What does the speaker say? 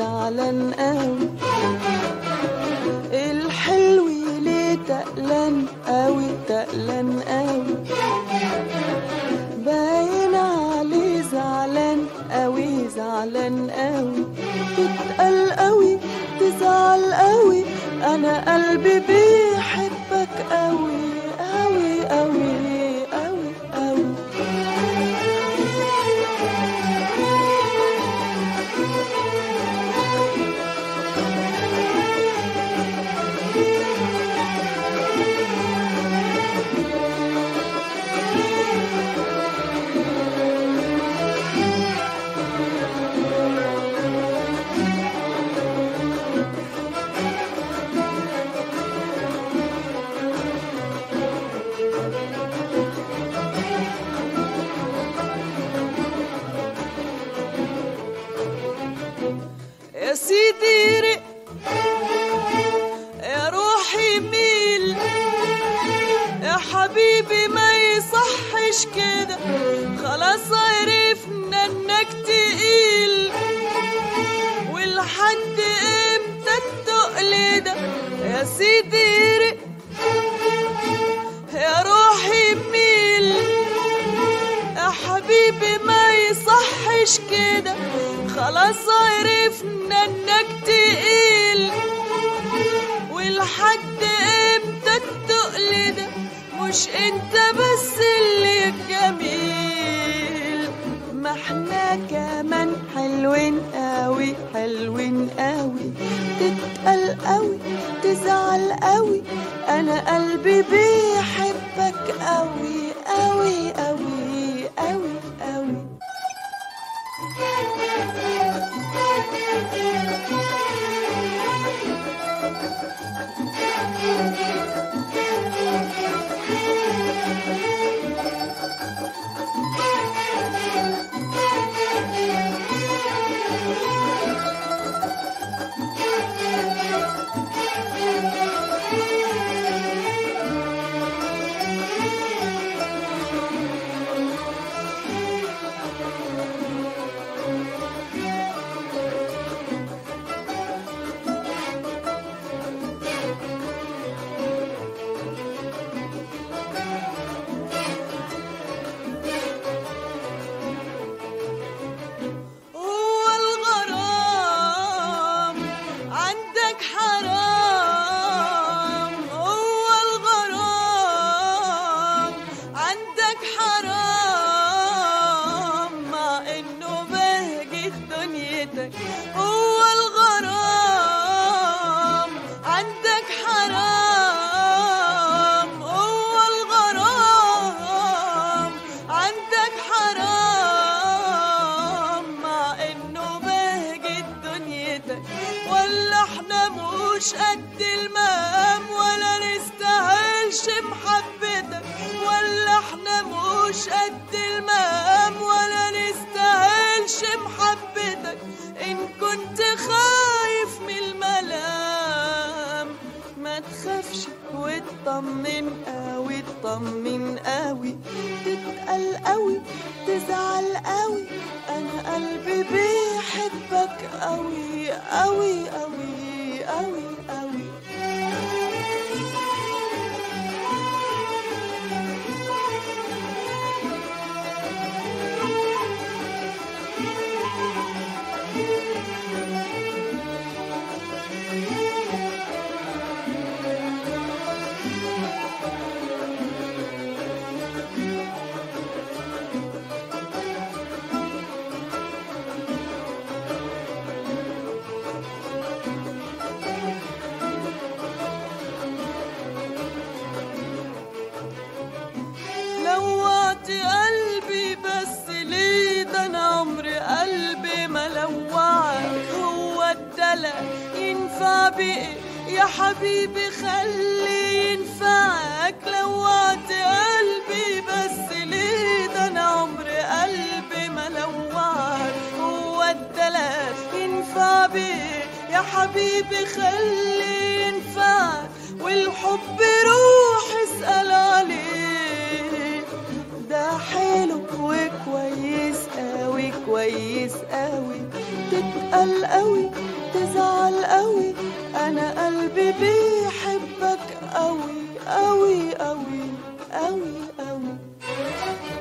زعلان قوي، الحلو ليه تقلان قوي تقلان قوي، باين عليه زعلان قوي زعلان قوي، تتقل قوي تزعل قوي، انا قلبي بيحبك قوي قوي قوي قوي قوي. يا سيدي رق يا روحي ميل، يا حبيبي ما يصحش كده، خلاص عرفنا انك تقيل، ولحد امتى التقل ده؟ يا سيدي رق يا روحي ميل، يا حبيبي ما يصحش كده، خلاص عرفنا انك تقيل، ولحد امتى التقل ده؟ مش انت بس اللي جميل، ما احنا كمان حلوين قوي حلوين قوي، تتقل قوي تزعل قوي، انا قلبي بيحبك قوي قوي قوي قوي قوي. هو الغرام عندك حرام، هو الغرام عندك حرام، مع انه بهجت دنيتك، ولا احنا مش قد المقام ولا نستاهلش محبتك، ولا احنا مش قد المقام ولا نستاهلش محبتك، إن كنت خايف من الملام ما تخافش واطمن قوي اطمن قوي، تتقل قوي تزعل قوي، أنا قلبي بيحبك قوي قوي قوي قوي قوي. لوعت قلبي بس ليه؟ ده انا عمري قلبي ما لوعك، هو الدلع ينفع بإيه يا حبيبي خلي ينفعك؟ لوعت قلبي بس ليه؟ ده انا عمري قلبي ما لوعك، هو الدلع ينفع بإيه يا حبيبي خلي ينفعك؟ والحب روح اسأل عليه، ده حلو وكويس قوي كويس قوي، تتقل قوي تزعل قوي، انا قلبي بيحبك قوي قوي قوي قوي قوي.